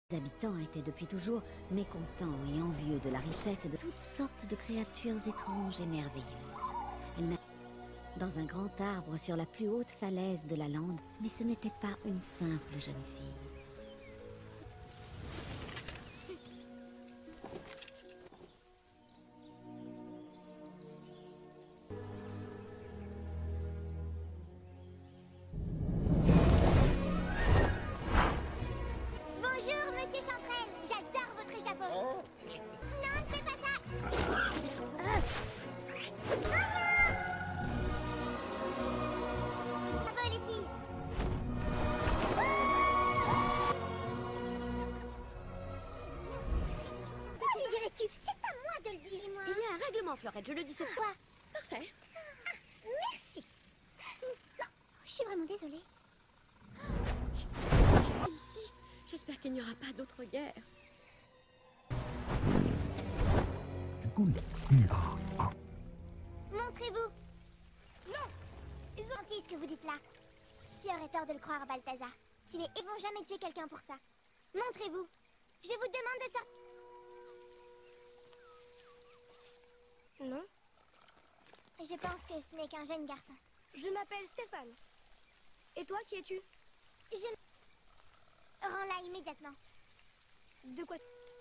Les habitants étaient depuis toujours mécontents et envieux de la richesse et de toutes sortes de créatures étranges et merveilleuses. Elle n'a dans un grand arbre sur la plus haute falaise de la lande, mais ce n'était pas une simple jeune fille. Florette, je le dis cette fois. Parfait. Merci. Non, je suis vraiment désolée. Ici, j'espère qu'il n'y aura pas d'autre guerre. Montrez-vous. Non. Ils ont menti ce que vous dites là. Tu aurais tort de le croire, Balthazar. Ils vont jamais tuer quelqu'un pour ça. Montrez-vous. Je vous demande de sortir. Non. Je pense que ce n'est qu'un jeune garçon. Je m'appelle Stéphane. Et toi, qui es-tu? Rends-la immédiatement. De quoi?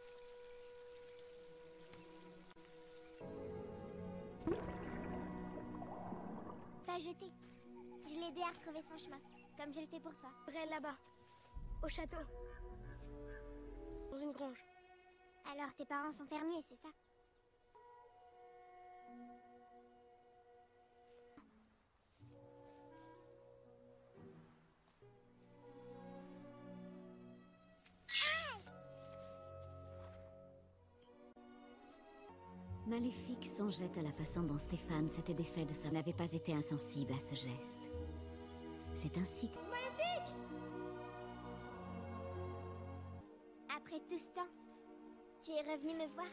Pas jeter. Je l'ai aidé à retrouver son chemin, comme je le fais pour toi. Près là-bas, au château. Dans une grange. Alors tes parents sont fermiers, c'est ça? Maléfique songeait à la façon dont Stéphane s'était défait de ça. N'avait pas été insensible à ce geste. C'est ainsi que... Maléfique! Après tout ce temps, tu es revenu me voir?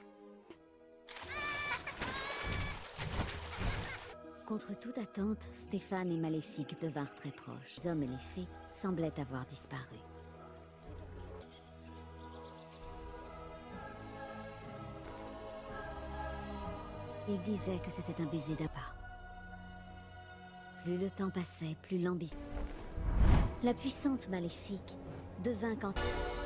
Contre toute attente, Stéphane et Maléfique devinrent très proches. Les hommes et les fées semblaient avoir disparu. Il disait que c'était un baiser d'abat. Plus le temps passait, plus l'ambition... La puissante Maléfique devint quant...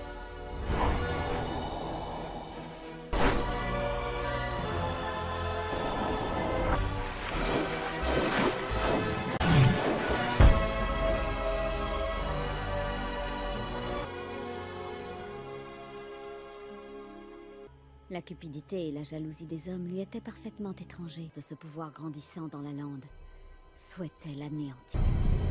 La cupidité et la jalousie des hommes lui étaient parfaitement étrangers. De ce pouvoir grandissant dans la lande, souhaitait l'anéantir.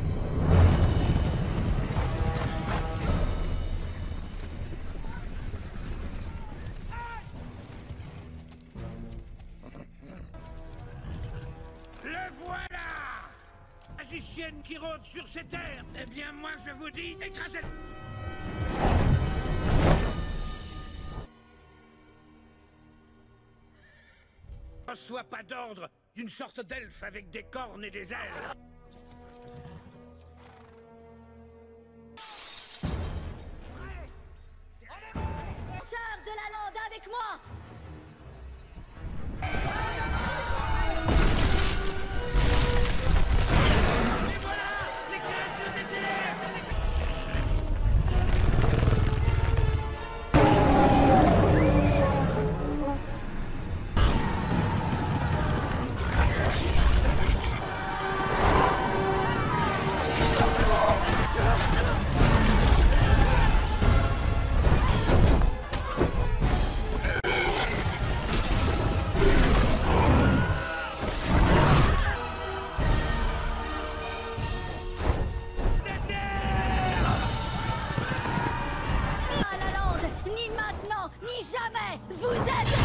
Le voilà! Magicienne qui rôde sur ces terres! Eh bien, moi je vous dis, écrasez-le! Ne reçois pas d'ordre d'une sorte d'elfe avec des cornes et des ailes. Sors de la lande avec moi! Et voilà! Les créatures des ténèbres! À la lande, ni maintenant, ni jamais, vous êtes...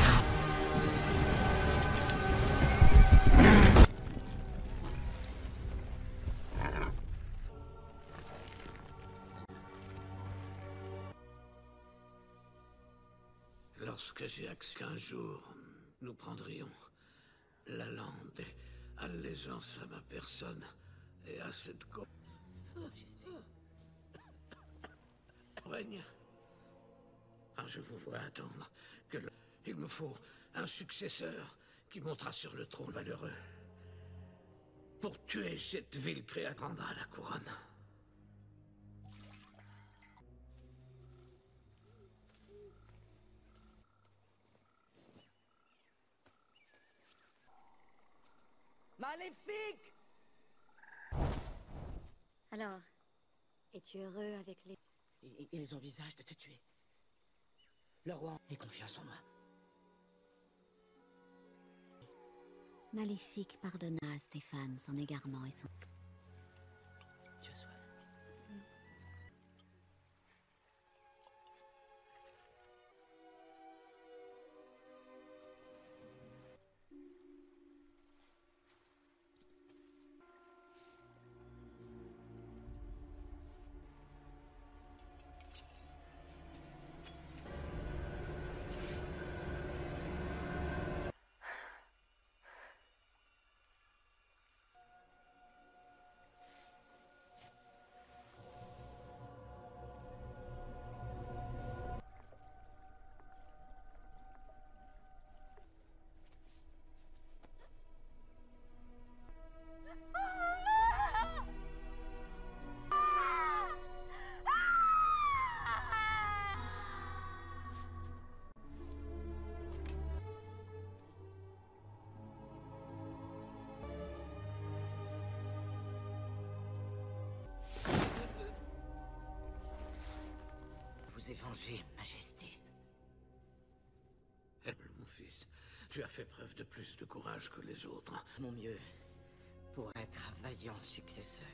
Lorsque j'ai accès qu'un jour, nous prendrions la lande et allégeance à ma personne et à cette règne je vous vois attendre que il me faut un successeur qui montera sur le trône valeureux. Pour tuer cette ville créature, prendra la couronne. Maléfique! Alors, es-tu heureux avec les... Ils envisagent de te tuer. Le roi ait confiance en moi. Maléfique pardonna à Stéphane son égarement et son... Tu as soif. Vous ai vengé, Majesté. Mon fils, tu as fait preuve de plus de courage que les autres. Mon mieux pour être un vaillant successeur.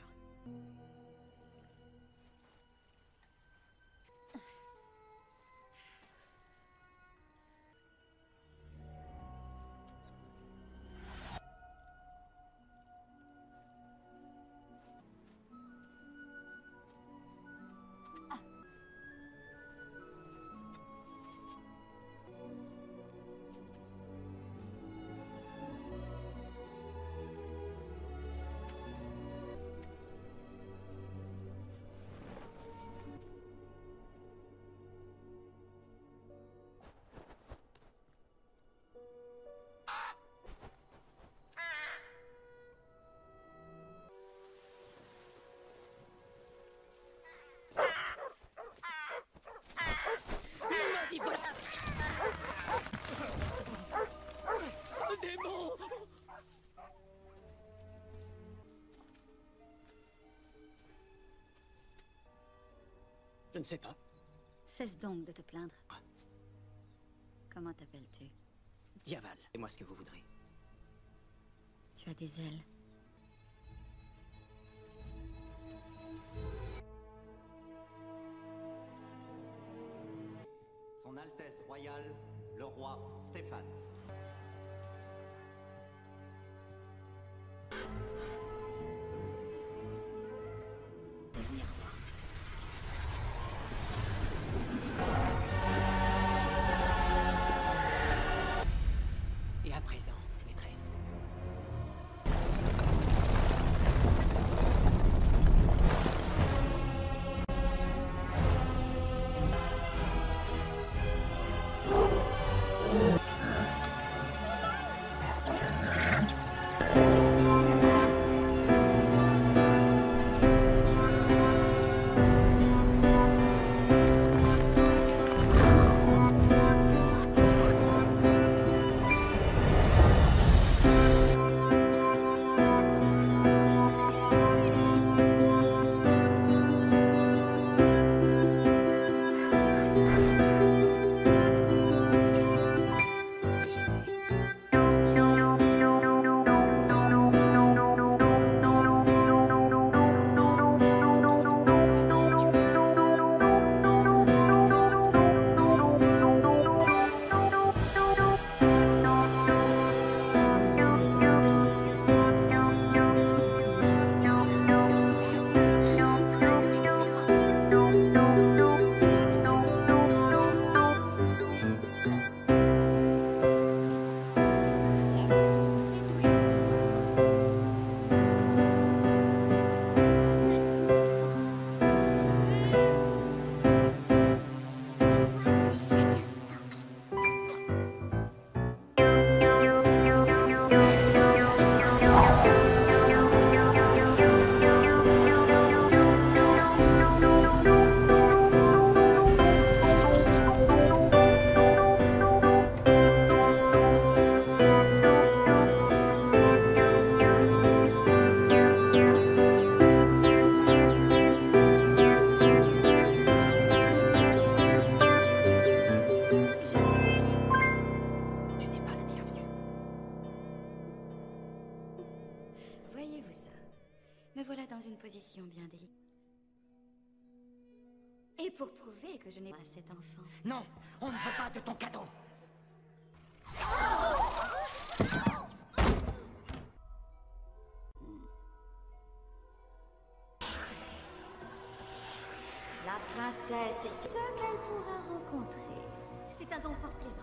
Je ne sais pas. Cesse donc de te plaindre. Comment t'appelles-tu? Diaval, et moi ce que vous voudrez. Tu as des ailes. Son Altesse Royale, le roi Stéphane. Devenir roi. Et à présent, maîtresse. que je n'ai pas cet enfant. Non, on ne veut pas de ton cadeau. La princesse est ce qu'elle pourra rencontrer. C'est un don fort plaisant.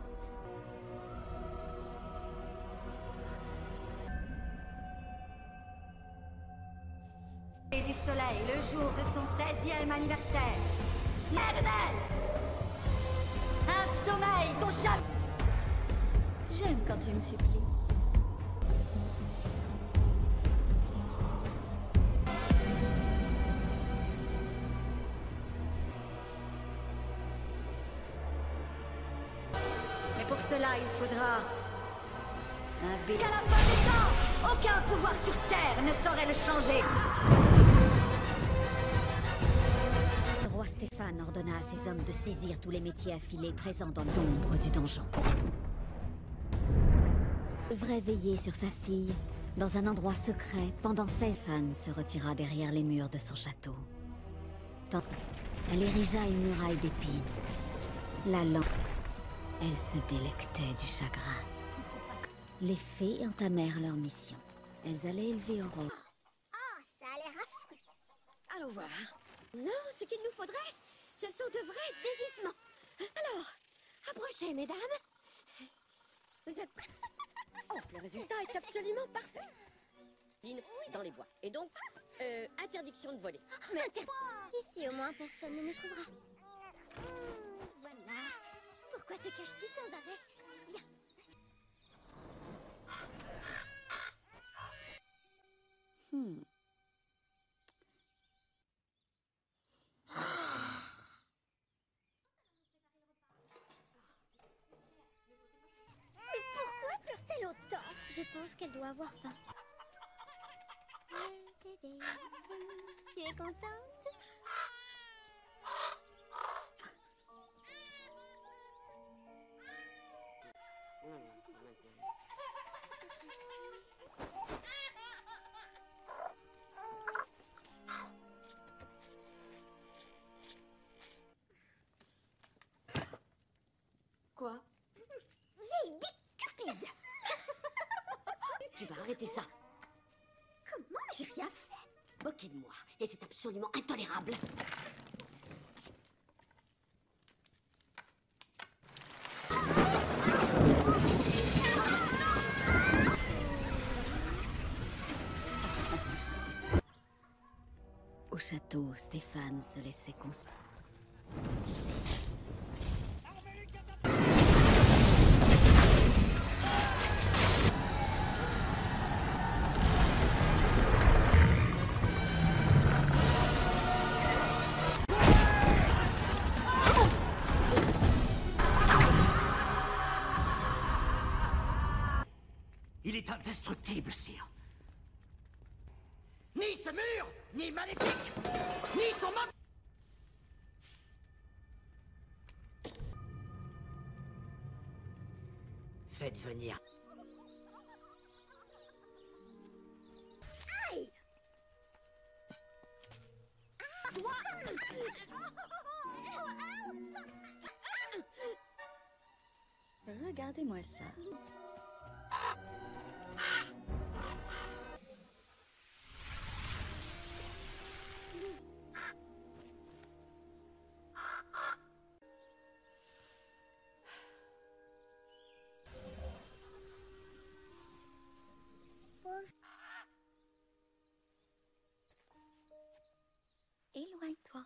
Et du soleil, le jour de son 16e anniversaire. Nerdel! Un sommeil, ton chat. J'aime quand tu me supplies. Mais pour cela, il faudra un bébé. Qu'à la fin des temps, aucun pouvoir sur Terre ne saurait le changer. Le roi Stéphane ordonna à ses hommes de saisir tous les métiers affilés présents dans l'ombre du donjon. Il devrait veiller sur sa fille dans un endroit secret pendant Stéphane se retira derrière les murs de son château. Elle érigea une muraille d'épines. La lampe, elle se délectait du chagrin. Les fées entamèrent leur mission. Elles allaient élever au roi. Oh, ça a l'air affreux. Allons voir. Non, ce qu'il nous faudrait, ce sont de vrais déguisements. Alors, approchez, mesdames. Vous êtes prêts? Oh, le résultat est absolument parfait. Lynn, dans les bois. Et donc, interdiction de voler. Mais Ici, au moins, personne ne nous trouvera. Voilà. Pourquoi te caches-tu sans arrêt? Viens. pourquoi pleure-t-elle autant? Je pense qu'elle doit avoir faim. Bébé, tu es contente? Quoi? Vieille bicupide! Tu vas arrêter ça. Comment? J'ai rien fait. Moquez de moi. Et c'est absolument intolérable. Au château, Stéphane se laissait construire. Il est indestructible, sire. Ni ce mur, ni Maléfique, ni son mari. Faites venir. Aïe! Regardez-moi ça. Éloigne-toi.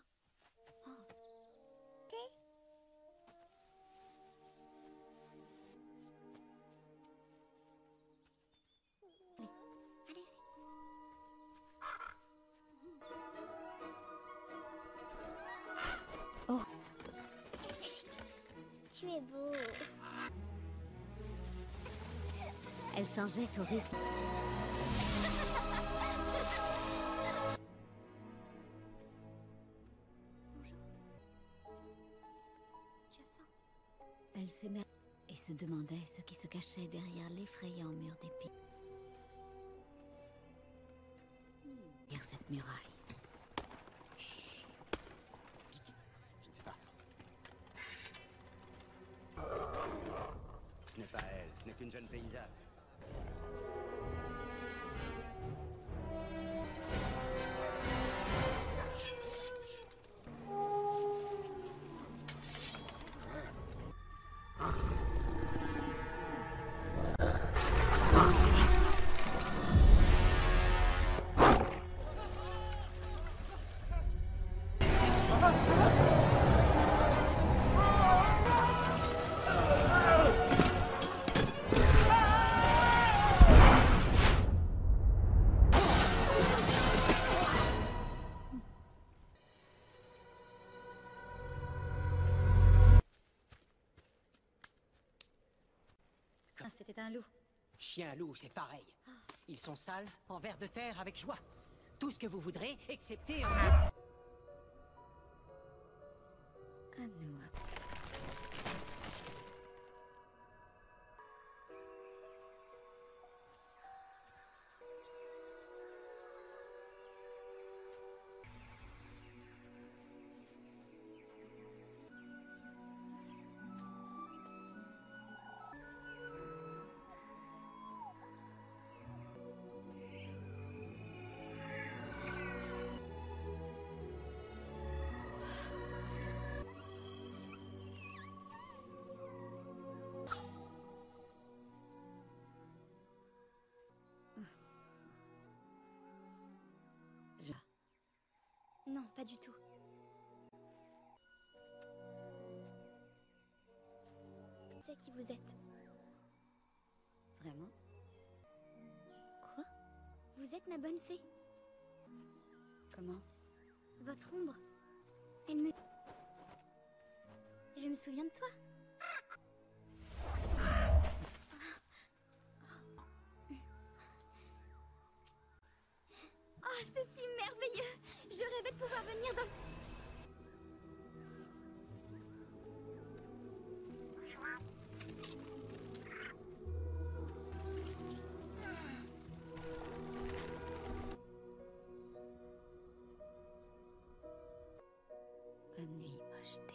Tu es beau. Elle changeait au rythme. Tu as faim? Elle s'aimait et se demandait ce qui se cachait derrière l'effrayant mur d'épines. Derrière cette muraille. Je ne sais pas. Ce n'est qu'une jeune paysanne. Ah, c'était un loup. Chien-loup, c'est pareil. Ils sont sales, en vers de terre, avec joie. Tout ce que vous voudrez, excepté... À nous. Non, pas du tout. Je sais qui vous êtes. Vraiment? Quoi? Vous êtes ma bonne fée. Comment? Votre ombre. Elle me... Je me souviens de toi. Oh, c'est si merveilleux! Je rêvais de pouvoir venir dans... Bonne nuit, mocheté.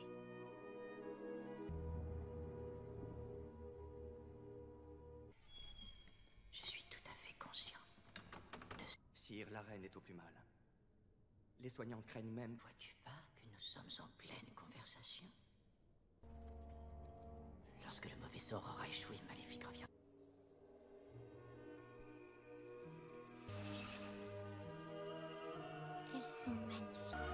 Je suis tout à fait conscient de ce... Sire, la reine est au plus mal. Les soignantes craignent même... Vois-tu pas que nous sommes en pleine conversation? Lorsque le mauvais sort aura échoué, le maléfique revient. Elles sont magnifiques.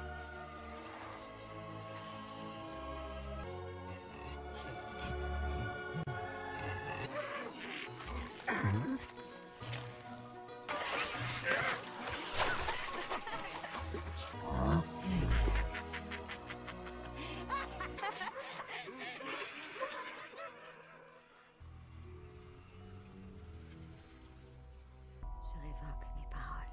Je révoque mes paroles.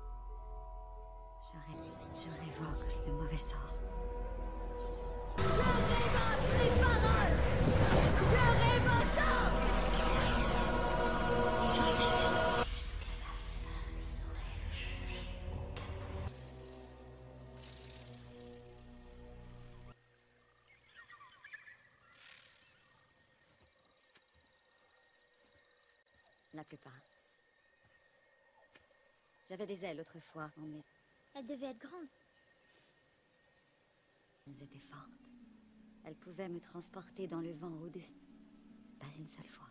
Je révoque le mauvais sort. Je révoque mes paroles. Je révoque ça. La plupart. J'avais des ailes autrefois, mais Elle devait être grande. elles étaient fortes. Elles pouvaient me transporter dans le vent au-dessus. Pas une seule fois.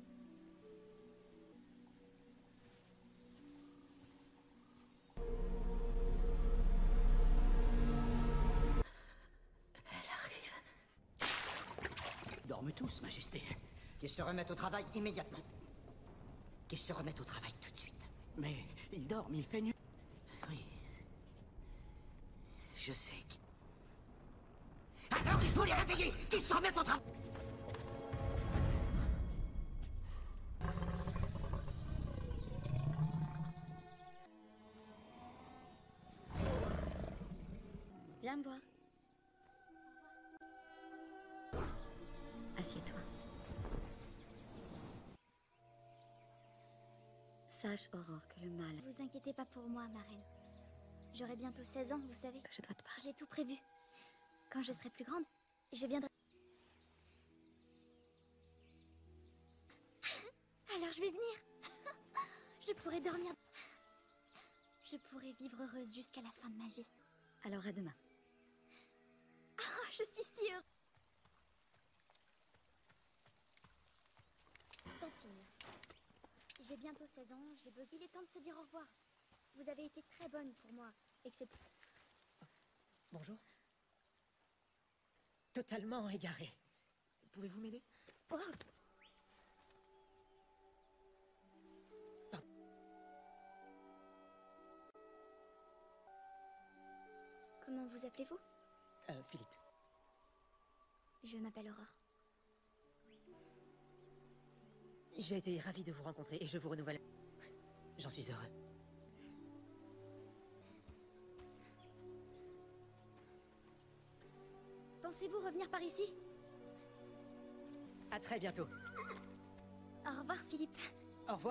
Elle arrive. Dorment tous, Majesté. Qu'ils se remettent au travail immédiatement. Qu'ils se remettent au travail tout de suite. Mais il dorment, il fait nuit. Oui. Je sais que... Alors il faut les réveiller! Qu'ils se remettent au travail! Viens me voir. Assieds-toi. Sache, Aurore, que le mal Vous inquiétez pas pour moi, ma reine. J'aurai bientôt 16 ans, vous savez. que je dois te parler. J'ai tout prévu. Quand je serai plus grande, je viendrai... car je vais venir. Je pourrai dormir. Je pourrai vivre heureuse jusqu'à la fin de ma vie. Alors à demain. Oh, je suis si heureuse. Tantine, j'ai bientôt 16 ans, j'ai besoin... Il est temps de se dire au revoir. Vous avez été très bonne pour moi, excepté... Bonjour. Totalement égaré. Pouvez-vous m'aider? Oh, comment vous appelez-vous? Philippe. Je m'appelle Aurore. J'ai été ravi de vous rencontrer et je vous renouvelle. J'en suis heureux. Pensez-vous revenir par ici? À très bientôt. Au revoir, Philippe. Au revoir.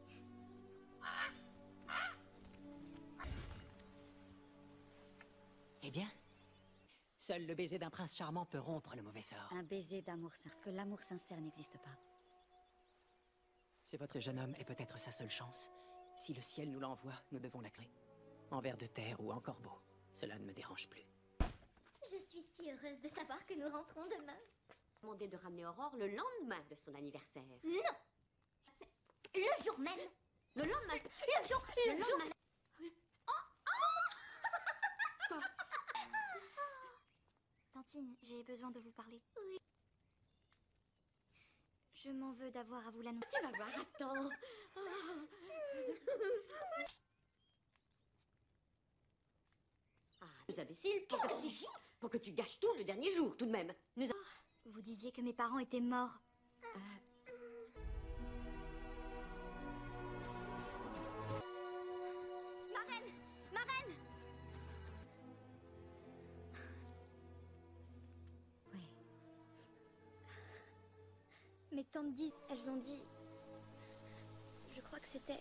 Eh bien, seul le baiser d'un prince charmant peut rompre le mauvais sort. Un baiser d'amour sincère. Parce que l'amour sincère n'existe pas. C'est votre jeune homme et peut-être sa seule chance. Si le ciel nous l'envoie, nous devons l'accepter. En vers de terre ou en corbeau, cela ne me dérange plus. Je suis si heureuse de savoir que nous rentrons demain. Demandé de ramener Aurore le lendemain de son anniversaire. Non! Le jour même! Le lendemain? Le jour lendemain. Tantine, j'ai besoin de vous parler. Oui. Je m'en veux d'avoir à vous l'annoncer. Tu vas voir, attends. Ah, nous imbéciles, Qu'est-ce que tu dis? pour que tu gâches tout le dernier jour, tout de même. Nous Vous disiez que mes parents étaient morts. Marraine! Marraine! Oui. Mes tantes disent, elles ont dit... Je crois que c'était...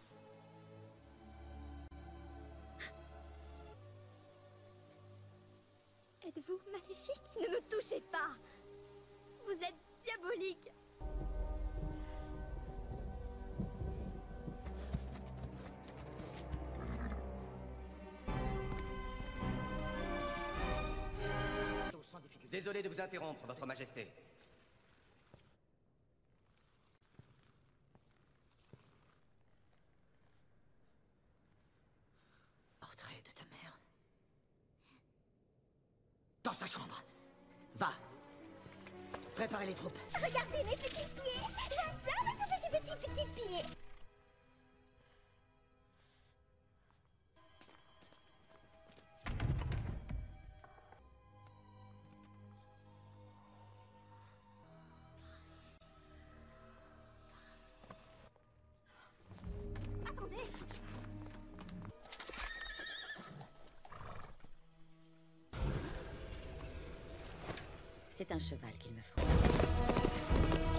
Êtes-vous maléfique? Ne me touchez pas! Vous êtes diabolique! Sans difficulté. Désolé de vous interrompre, Votre Majesté. Portrait de ta mère. Dans sa chambre. Va. Préparez les troupes. Regardez mes petits pieds! J'adore mes tout petits pieds! Attendez! C'est un cheval qu'il me faut.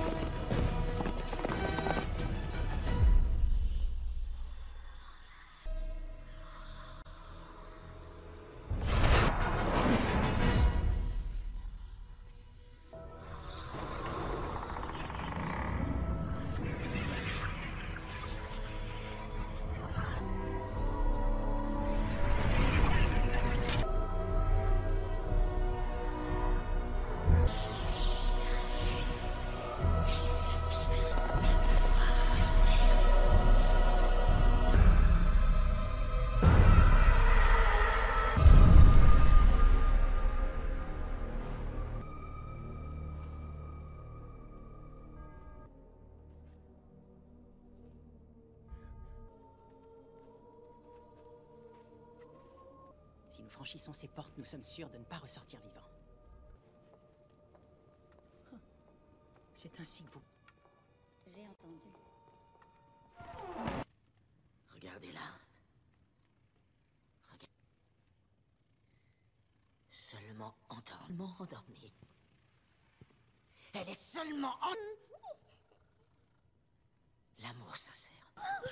Si nous franchissons ces portes, nous sommes sûrs de ne pas ressortir vivants. C'est ainsi que vous... J'ai entendu. Regardez là. Regardez. Seulement endormie. Elle est seulement en... L'amour sincère.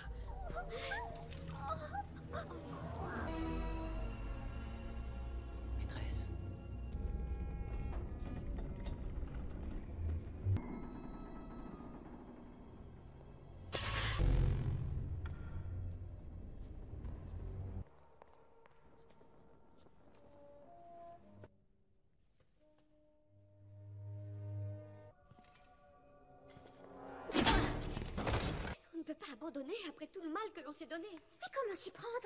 Maîtresse. peux pas abandonner après tout le mal que l'on s'est donné. Mais comment s'y prendre?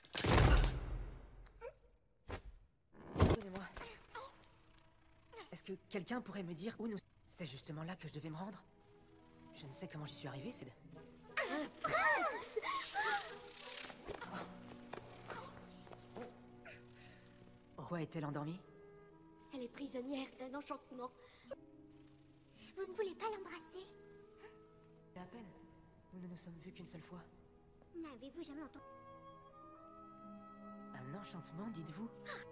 Pardonnez-moi. Est-ce que quelqu'un pourrait me dire où nous... C'est justement là que je devais me rendre? Je ne sais comment j'y suis arrivé, c'est de... Un prince! Roi est-elle endormie? Elle est prisonnière d'un enchantement. Vous ne voulez pas l'embrasser? À peine. Nous ne nous sommes vus qu'une seule fois. N'avez-vous jamais entendu? Un enchantement, dites-vous?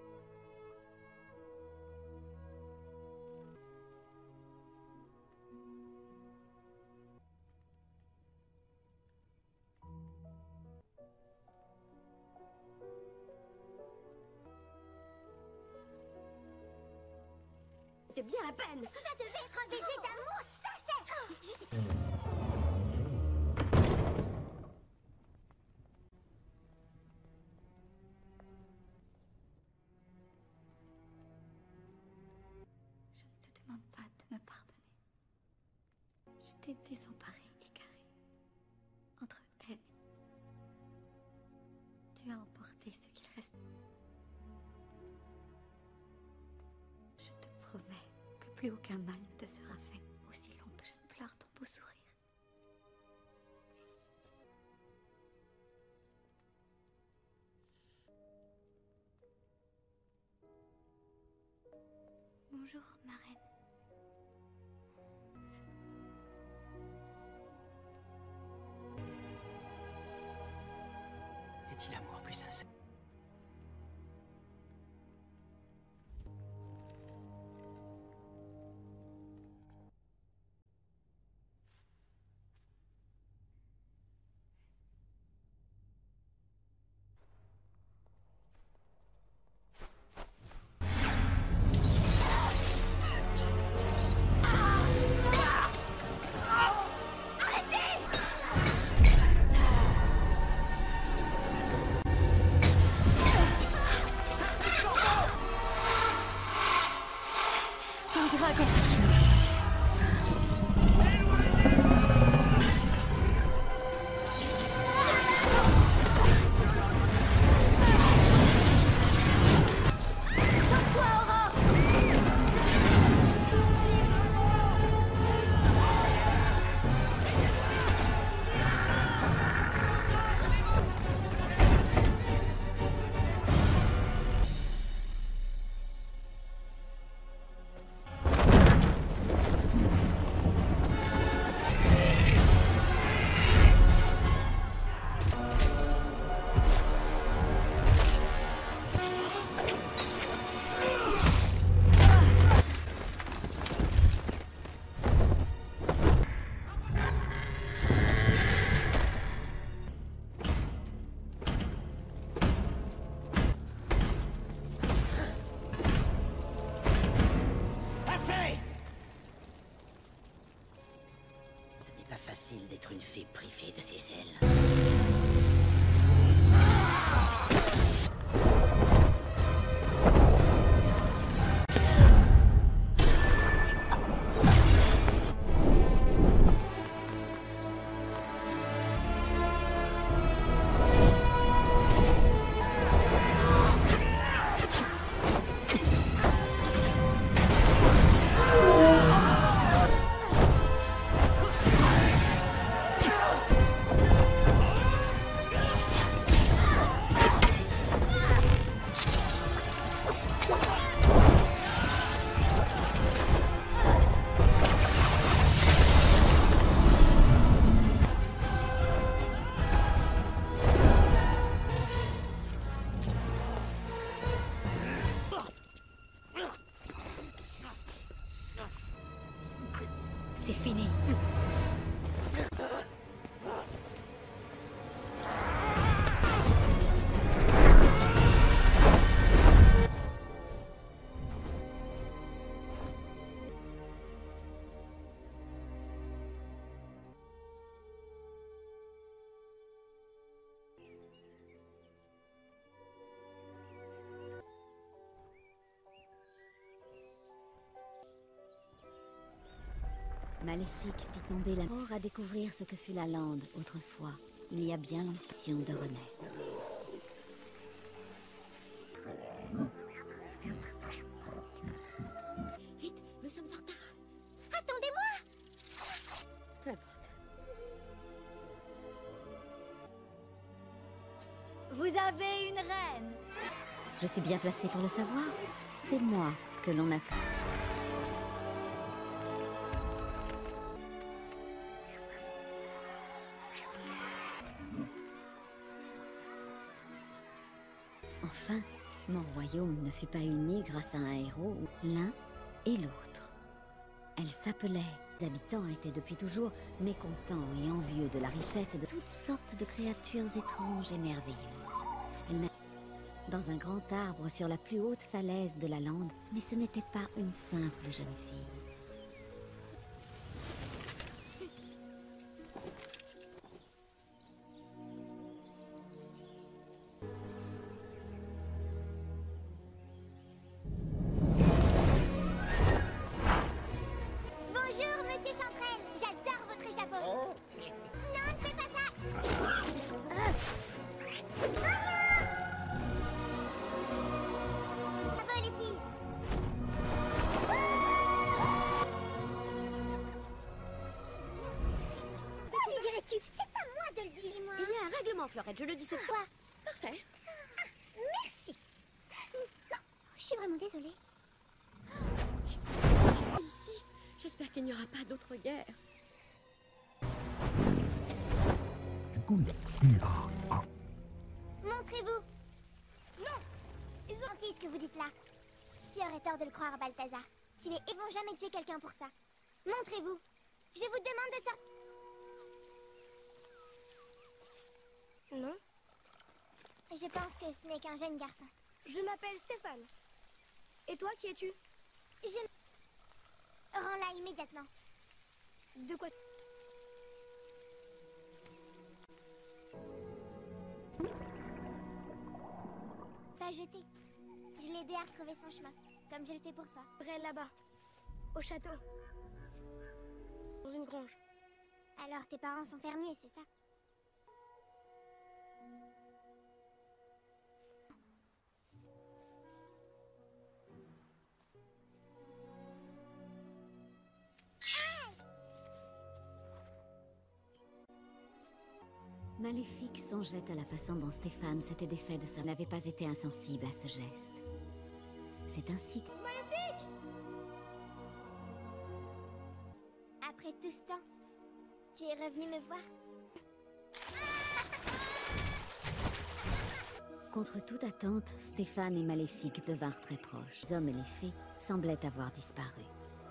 C'était bien la peine. Ça devait être un baiser d'amour sincère! J'étais... Je ne te demande pas de me pardonner. J'étais désemparée, égarée. Entre haine. Tu as emporté ce qu'il reste. Je te promets que plus aucun mal ne te sera fait aussi longtemps que je ne pleure ton beau sourire. Bonjour, ma reine. Est-il amour plus sincère? Un dragon! Sauve-toi, Aurore! Ce n'est pas facile d'être une fée privée de ses ailes. C'est fini. Maléfique fit tomber la mort à découvrir ce que fut la lande autrefois. Il y a bien l'ambition de renaître. Vite, nous sommes en retard. Attendez-moi! N'importe. Vous avez une reine. Je suis bien placée pour le savoir. C'est moi que l'on appelle. Enfin, mon royaume ne fut pas uni grâce à un héros, l'un et l'autre. Elle s'appelait. Les habitants étaient depuis toujours mécontents et envieux de la richesse et de toutes sortes de créatures étranges et merveilleuses. Elle naquit dans un grand arbre sur la plus haute falaise de la lande, mais ce n'était pas une simple jeune fille. Bonjour, monsieur Chanterelle. J'adore votre chapeau. Non, ne fais pas ça. Bonjour. Bravo, les filles. Pourquoi lui dirais-tu? C'est pas moi de le dire, moi. Il y a un règlement, Fleurette, je le dis cette fois. Quoi? Parfait. Merci. Non, je suis vraiment désolée. Ici, j'espère qu'il n'y aura pas d'autre guerre. Montrez-vous. Non. Gentil ce que vous dites là. Tu aurais tort de le croire, Balthazar. Ils vont jamais tuer quelqu'un pour ça. Montrez-vous. Je vous demande de sortir. Non. Je pense que ce n'est qu'un jeune garçon. Je m'appelle Stéphane. Et toi, qui es-tu? Rends-la immédiatement. De quoi? Pas jeter. Je l'ai aidé à retrouver son chemin, comme je le fais pour toi. Près là-bas, au château. Dans une grange. Alors tes parents sont fermiers, c'est ça? Maléfique songeait à la façon dont Stéphane s'était défait de ça. N'avait pas été insensible à ce geste. C'est ainsi que... Maléfique! Après tout ce temps, tu es revenu me voir? Contre toute attente, Stéphane et Maléfique devinrent très proches. Les hommes et les fées semblaient avoir disparu.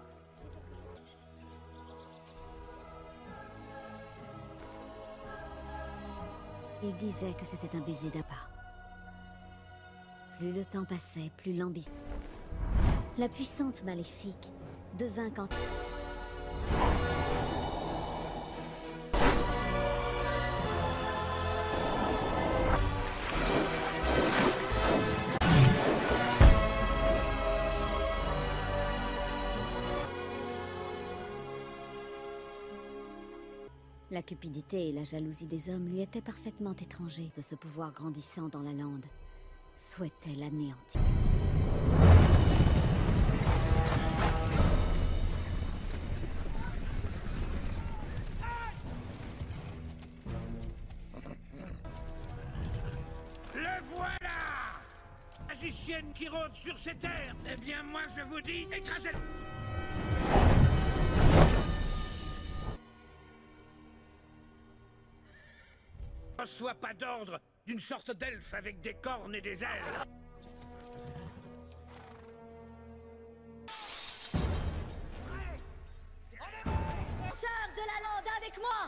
Il disait que c'était un baiser d'appât. Plus le temps passait, plus l'ambition... La puissante Maléfique devint quant... La cupidité et la jalousie des hommes lui étaient parfaitement étrangers. De ce pouvoir grandissant dans la lande, souhaitait l'anéantir. Le voilà! Magicienne qui rôde sur ces terres! Eh bien, moi, je vous dis, écrasez-le! Ne reçois pas d'ordre d'une sorte d'elfe avec des cornes et des ailes. Sœur de la lande, avec moi!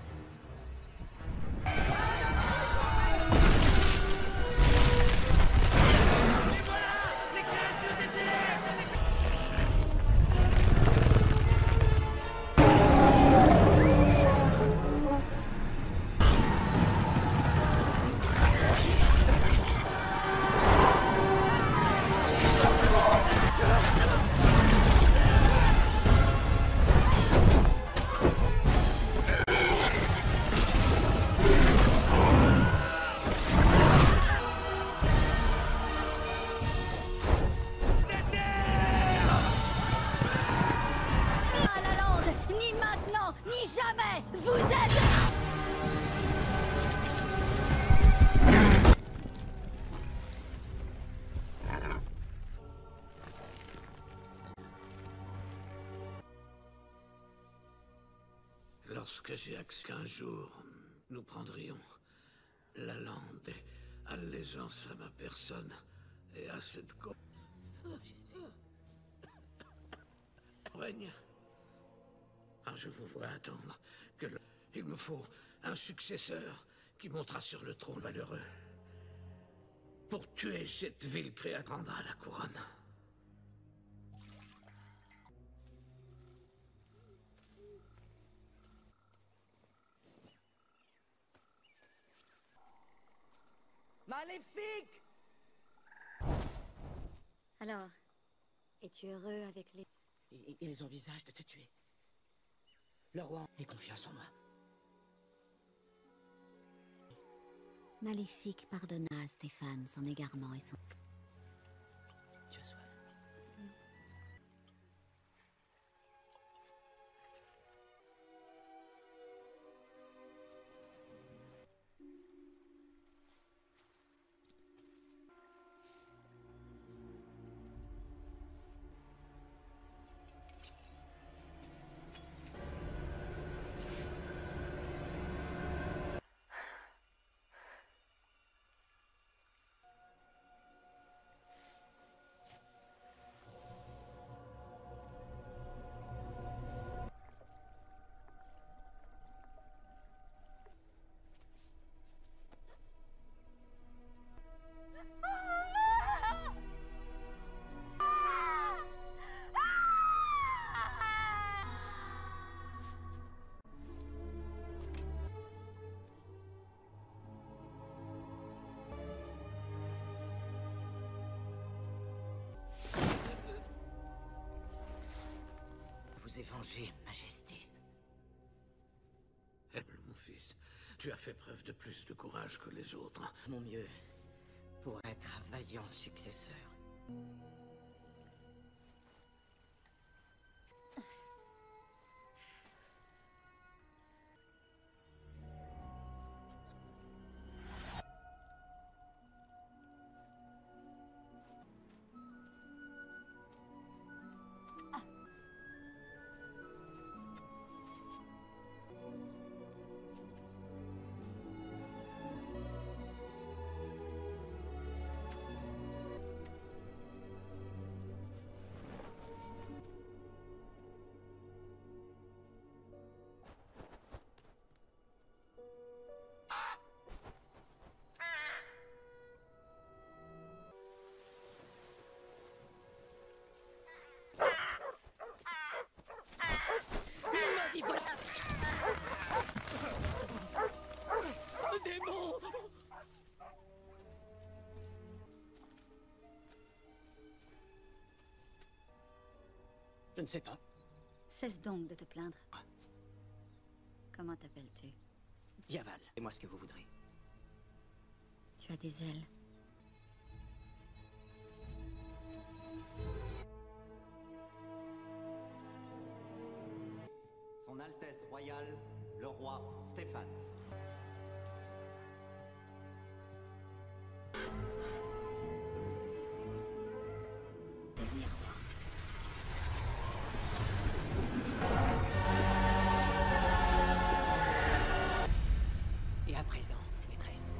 Et voilà! Les créatures des ténèbres! ni maintenant, ni jamais. Vous êtes... Lorsque j'ai accès qu'un jour, nous prendrions la lande et allégeance à ma personne et à cette règne. Ah, je vous vois attendre que il me faut un successeur qui montera sur le trône valeureux. Pour tuer cette ville créatrice, prendra la couronne. Maléfique! Alors, es-tu heureux avec les... Ils envisagent de te tuer. Le roi ait confiance en moi. Maléfique pardonna à Stéphane son égarement et son... Tu as soif. Vous ai vengé, Majesté. Mon fils, tu as fait preuve de plus de courage que les autres. Mon mieux pour être un vaillant successeur. Démon! Je ne sais pas. Cesse donc de te plaindre. Comment t'appelles-tu? Diaval, et moi ce que vous voudrez. Tu as des ailes. Son Altesse royale, le roi Stéphane. Devenir roi. Et à présent, maîtresse.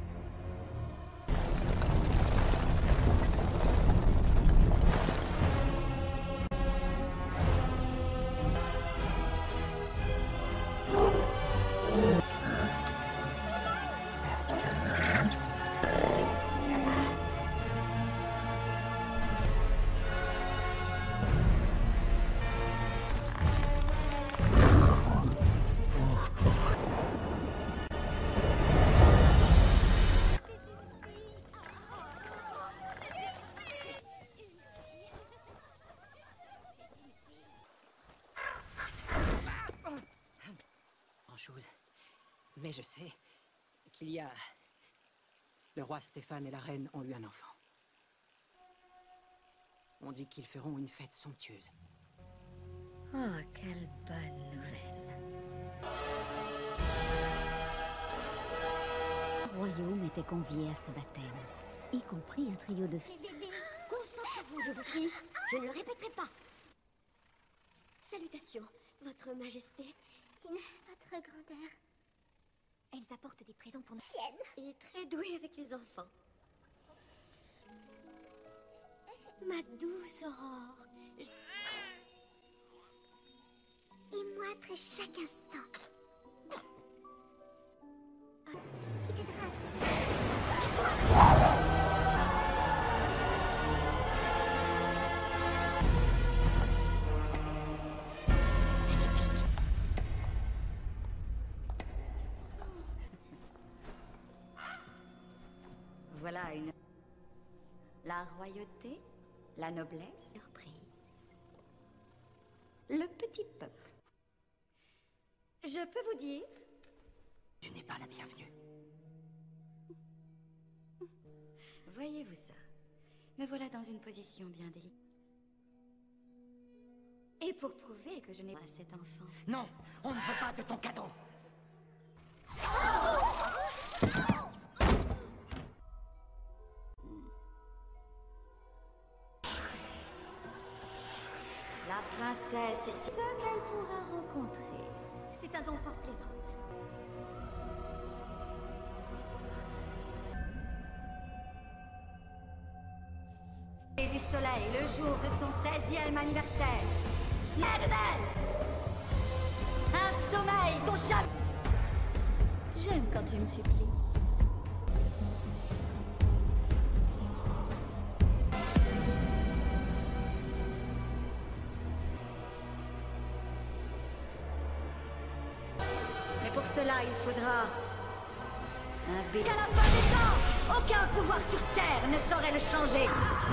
Chose. Mais je sais qu'il y a... Le roi Stéphane et la reine ont eu un enfant. On dit qu'ils feront une fête somptueuse. Oh, quelle bonne nouvelle. étaient conviés à ce baptême, y compris un trio de filles. Concentrez-vous, je vous prie. Je ne le répéterai pas. Salutations, Votre Majesté. Votre grandeur. Elles apportent des présents pour nous. Et très douées avec les enfants. Ma douce Aurore. Et moi, très chaque instant. Qui t'aidera à Voilà une... La royauté, la noblesse, surprise. Le petit peuple. Je peux vous dire... Tu n'es pas la bienvenue. Voyez-vous ça? Me voilà dans une position bien délicate. Et pour prouver que je n'ai pas cet enfant... Non, on ne veut pas de ton cadeau. La princesse est ce qu'elle pourra rencontrer. C'est un don fort plaisant. Et du soleil, le jour de son 16e anniversaire. Nerdel! Un sommeil dont jamais... J'aime quand tu me supplies. Mais pour cela, il faudra... un bébé. À la fin des temps, aucun pouvoir sur Terre ne saurait le changer.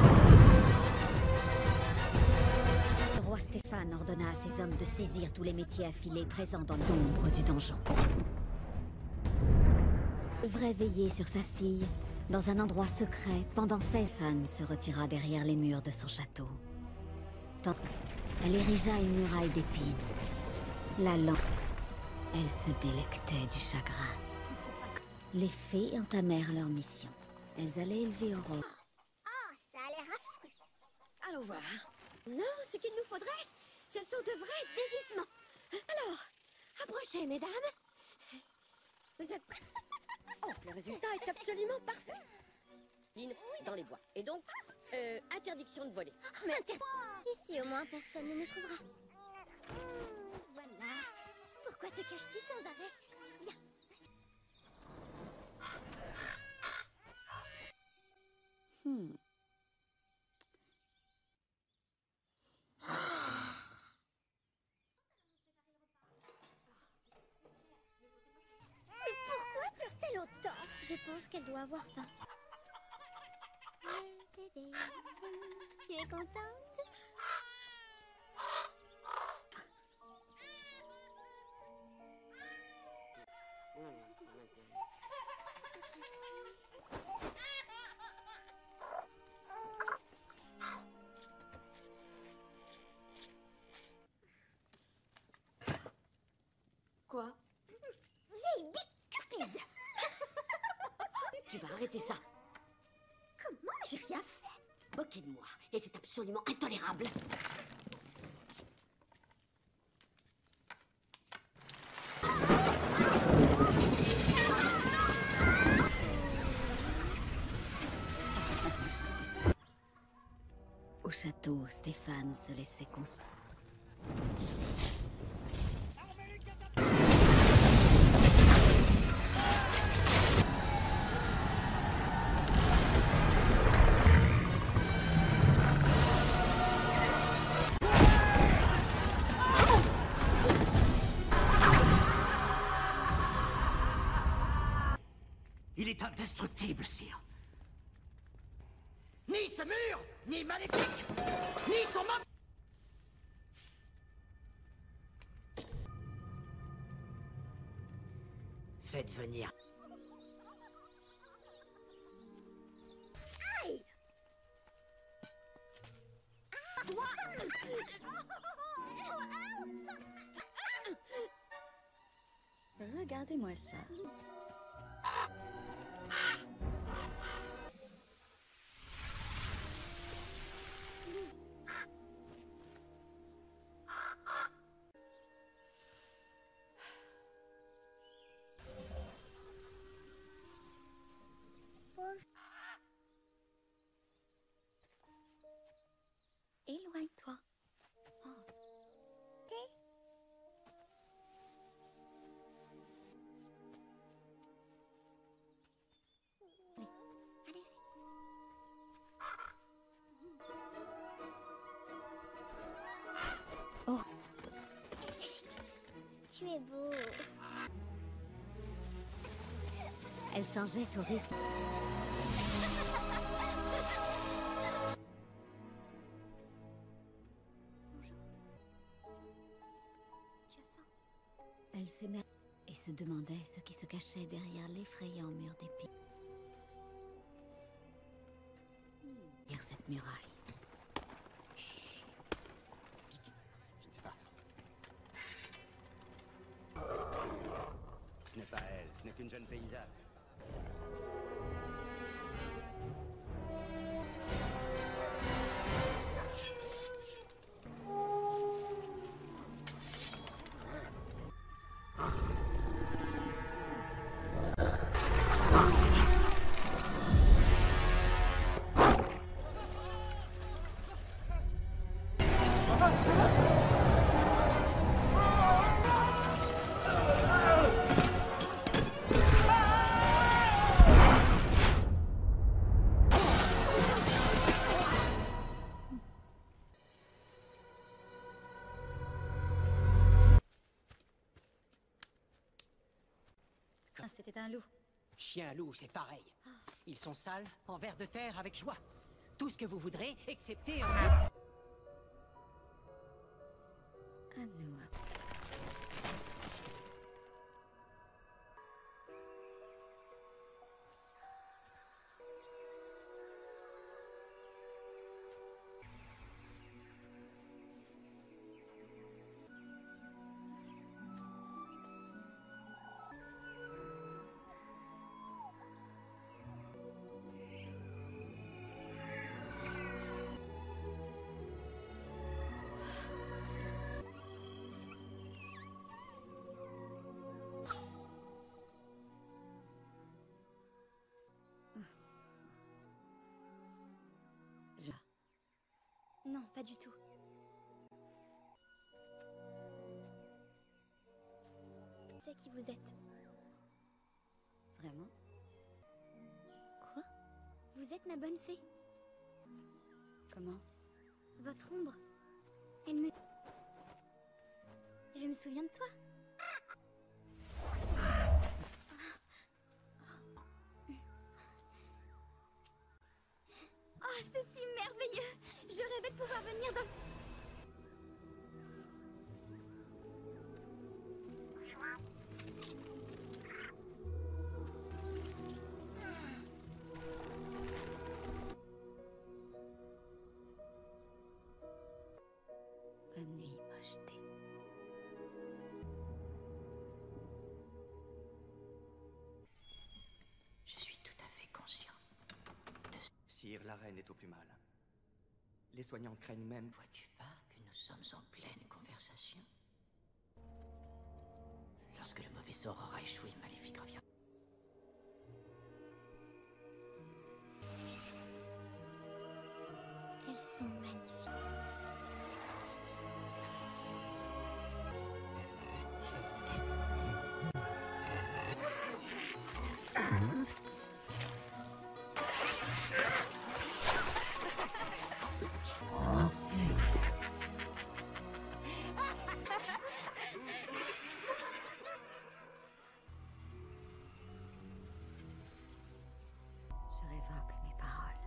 Le roi Stéphane ordonna à ses hommes de saisir tous les métiers affilés présents dans l'ombre du donjon. Il devrait veiller sur sa fille dans un endroit secret pendant Stéphane se retira derrière les murs de son château. Elle érigea une muraille d'épines. La lampe, elle se délectait du chagrin. Les fées entamèrent leur mission. Elles allaient élever Aurore. Oh, ça a l'air affreux. Allons voir. Non, ce qu'il nous faudrait, ce sont de vrais déguisements. Alors, approchez, mesdames. Vous êtes prêts? Oh, le résultat est absolument parfait. Lynn, dans les bois. Et donc, interdiction de voler. Mais Ici, au moins, personne ne nous trouvera. Voilà. Pourquoi te caches-tu sans arrêt? Viens. Mais pourquoi pleure-t-elle autant? Je pense qu'elle doit avoir faim. Bébé, tu es contente? Quoi? Vieille bicupide! Tu vas arrêter ça. Comment? J'ai rien fait. Moquez de moi. Et c'est absolument intolérable. Au château, Stéphane se laissait construire. Il est indestructible, sire. Ni ce mur, ni maléfique, ni son mort. Faites venir. Aïe! Regardez-moi ça. Tu es beau. Elle changeait au rythme. Elle s'émerveillait et se demandait ce qui se cachait derrière l'effrayant mur d'épines. Derrière cette muraille. Chut. Je ne sais pas. Ce n'est pas elle, ce n'est qu'une jeune paysanne. C'était un loup. Chien-loup, c'est pareil. Ils sont sales, en vers de terre, avec joie. Tout ce que vous voudrez, excepté... À nous. Non, pas du tout. Je sais qui vous êtes. Vraiment? Quoi? Vous êtes ma bonne fée. Comment? Votre ombre. Elle me... Je me souviens de toi. Oh, c'est si merveilleux! Je rêvais de pouvoir venir dans... Bonne nuit, mocheté. Je suis tout à fait conscient de ce... Sire, la reine est au plus mal. Les soignantes craignent même... Vois-tu pas que nous sommes en pleine conversation? Lorsque le mauvais sort aura échoué, Maléfique revient. Elles sont magnifiques. Je révoque mes paroles.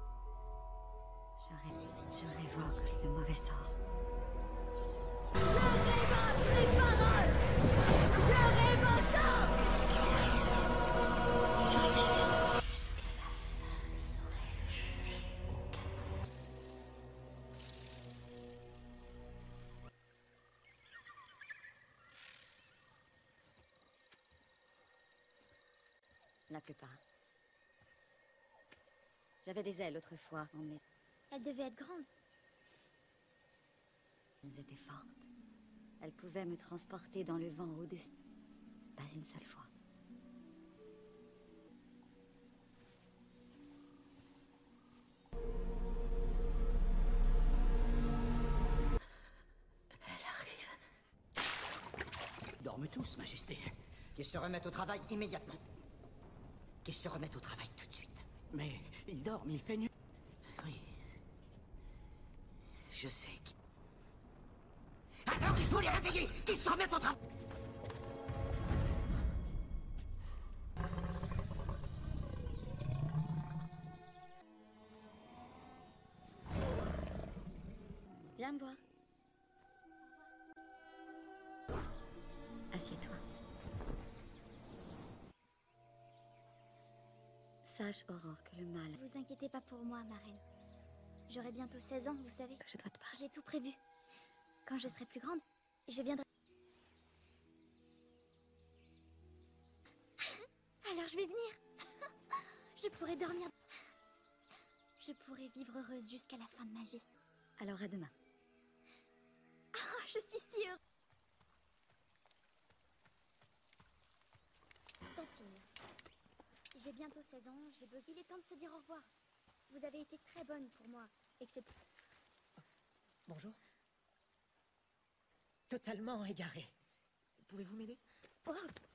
Je révoque le mauvais sort. Je révoque mes paroles. Je révoque ça. La plupart. J'avais des ailes autrefois, mais Elle devait être grande. elles étaient fortes. Elles pouvaient me transporter dans le vent au-dessus. Pas une seule fois. Dorment tous, Majesté. Qu'ils se remettent au travail immédiatement. Qu'ils se remettent au travail tout de suite. Mais il dorment, il fait nuit. Oui. Je sais. Alors il faut les réveiller! Qu'ils se remettent au travail! Viens me voir. Assieds-toi. Sache, Aurore, que le mal... Vous inquiétez pas pour moi, ma reine. J'aurai bientôt 16 ans, vous savez. Que je dois te parler. J'ai tout prévu. Quand je serai plus grande, je viendrai... Alors je vais venir. Je pourrai dormir. Je pourrai vivre heureuse jusqu'à la fin de ma vie. Alors à demain. Oh, je suis si heureuse. Tantine, j'ai bientôt 16 ans, j'ai besoin... Il est temps de se dire au revoir. Vous avez été très bonne pour moi, excepté... Bonjour. Totalement égaré. Pouvez-vous m'aider? Oh.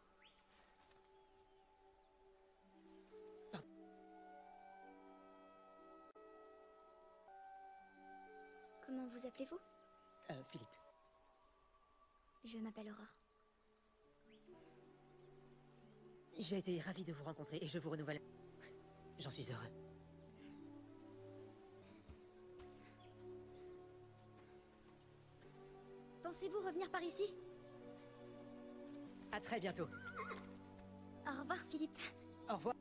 Comment vous appelez-vous? Philippe. Je m'appelle Aurore. J'ai été ravi de vous rencontrer et je vous renouvelle. J'en suis heureux. Pensez-vous revenir par ici? À très bientôt. Au revoir, Philippe. Au revoir.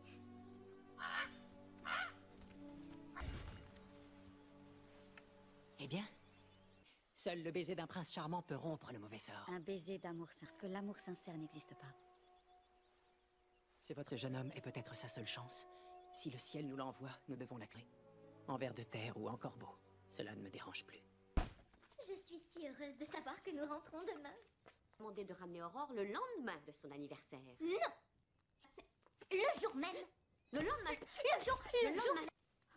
Eh bien, seul le baiser d'un prince charmant peut rompre le mauvais sort. Un baiser d'amour sincère, parce que l'amour sincère n'existe pas. C'est votre jeune homme et peut-être sa seule chance. Si le ciel nous l'envoie, nous devons l'accepter. En ver de terre ou en corbeau, cela ne me dérange plus. Je suis si heureuse de savoir que nous rentrons demain. Demandé de ramener Aurore le lendemain de son anniversaire. Non! Le jour même! Le lendemain! Le jour même!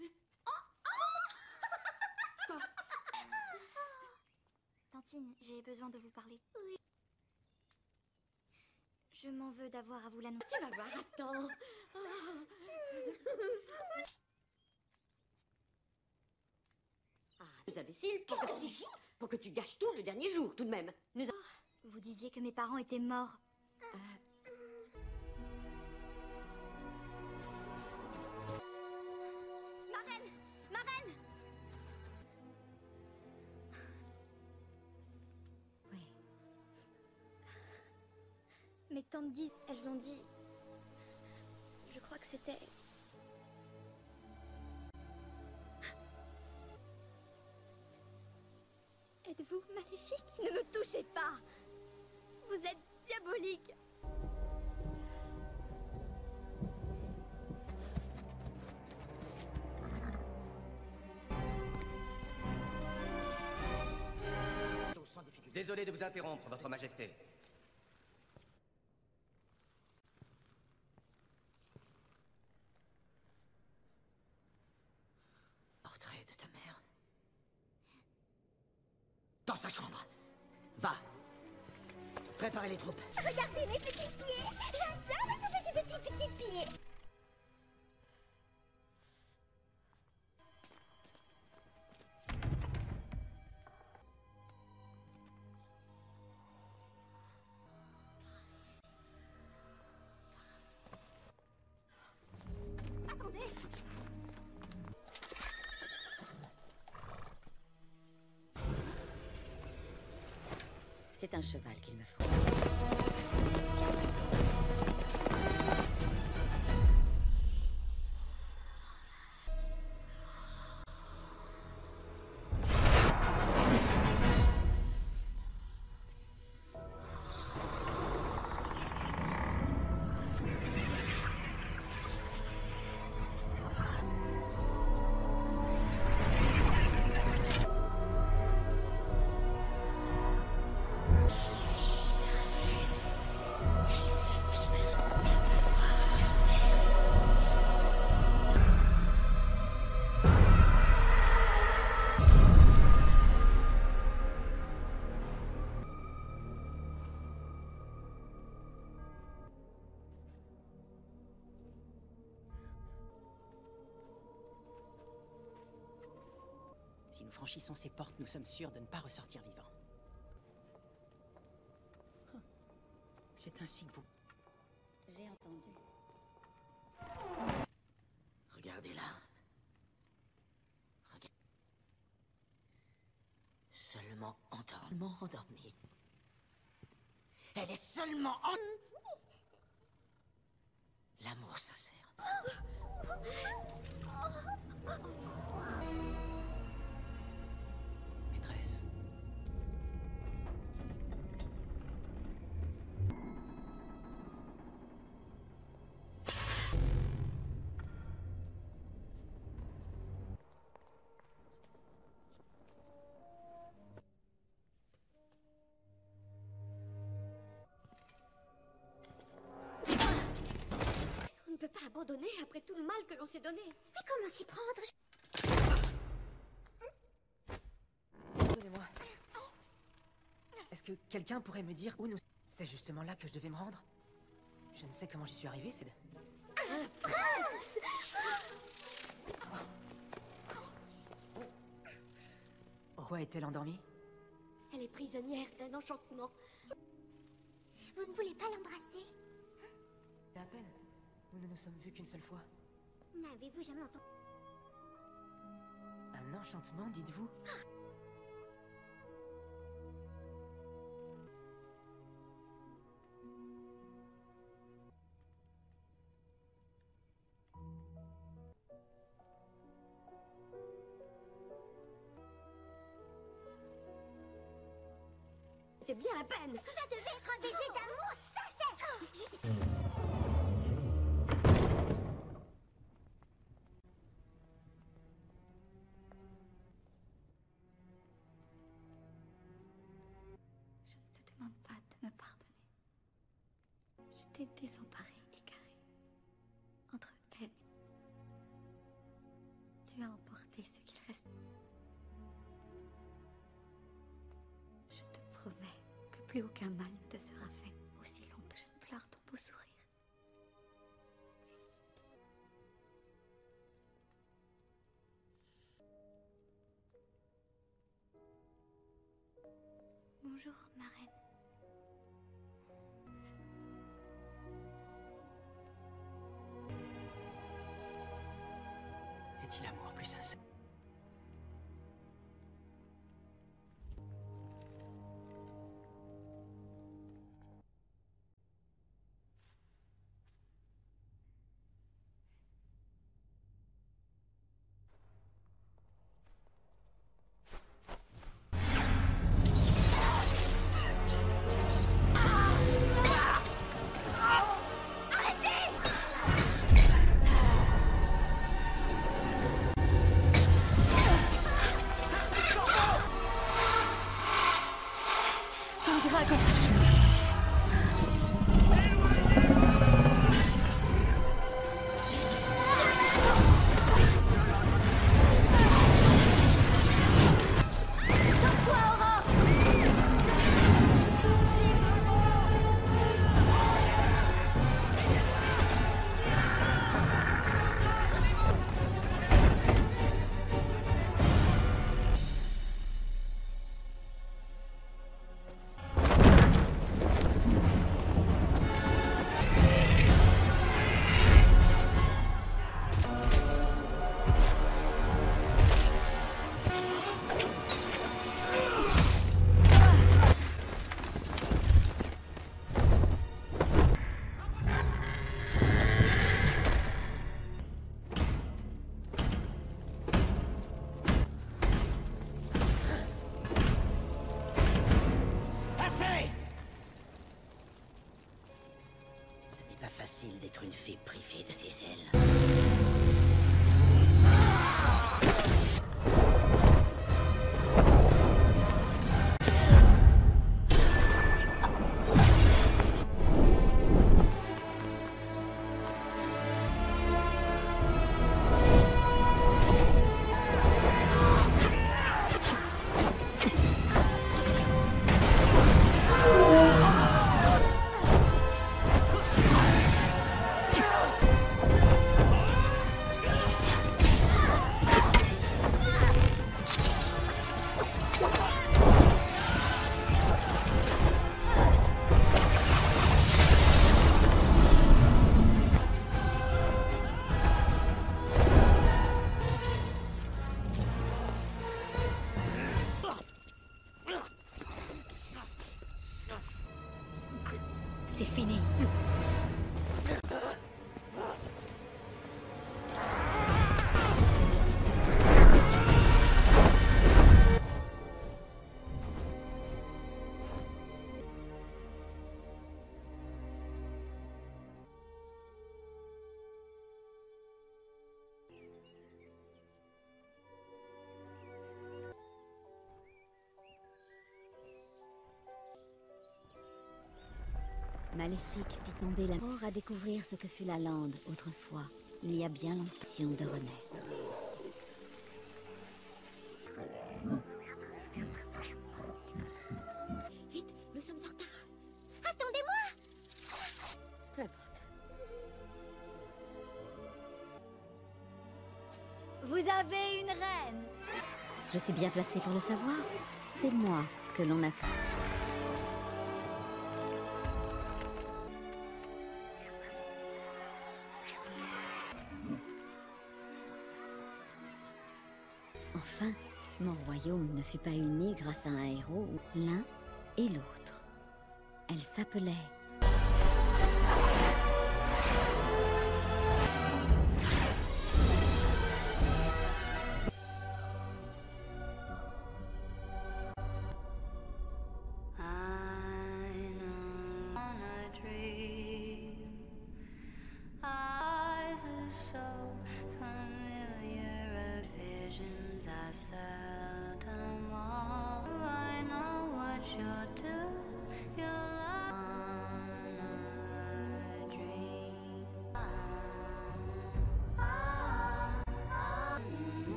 Tantine, j'ai besoin de vous parler. Oui. Je m'en veux d'avoir à vous l'annoncer. Tu vas voir, attends. Ah, nous imbéciles, pour que tu gâches tout le dernier jour, tout de même. Vous disiez que mes parents étaient morts. Ma reine! Ma reine! Oui. Mes tantes disent, elles ont dit... Je crois que c'était... Êtes-vous maléfique? Ne me touchez pas! Vous êtes diabolique! Désolé de vous interrompre, Votre Majesté. Portrait de ta mère. Dans sa chambre. Va. Préparez les troupes. Regardez mes petits pieds! J'adore mes petits pieds! Attendez! C'est un cheval qu'il me faut. Si nous franchissons ces portes, nous sommes sûrs de ne pas ressortir vivants. C'est ainsi que vous... J'ai entendu. Regardez là. endormie. Elle est seulement en... L'amour sincère. Maîtresse. On ne peut pas abandonner après tout le mal que l'on s'est donné. Mais comment s'y prendre? Pardonnez-moi. Est-ce que quelqu'un pourrait me dire où nous... C'est justement là que je devais me rendre? Je ne sais comment j'y suis arrivé, c'est de... Un prince! Pourquoi est-elle endormie? Elle est prisonnière d'un enchantement. Vous ne voulez pas l'embrasser? À peine. Nous ne nous sommes vus qu'une seule fois. N'avez-vous jamais entendu? Un enchantement, dites-vous? C'était bien la peine. Ça devait être un baiser d'amour sincère! J'étais... Je ne te demande pas de me pardonner. J'étais désemparée, égarée. Entre haine. Tu as emporté ce qu'il reste. Je te promets que plus aucun mal ne te sera fait aussi longtemps que je ne pleure ton beau sourire. Bonjour, ma reine. Est-il l'amour plus sincère? Un dragon! Sors-toi, Aurore! Assez! Ce n'est pas facile d'être une fée privée de ses ailes. C'est fini. Maléfique fit tomber la mort à découvrir ce que fut la lande autrefois, il y a bien longtemps de renaître. Vite, nous sommes en retard. Attendez-moi! Peu importe. Vous avez une reine. Je suis bien placée pour le savoir. C'est moi que l'on a... Enfin, mon royaume ne fut pas uni grâce à un héros, l'un et l'autre. Elle s'appelait... I seldom all I know what you're doing.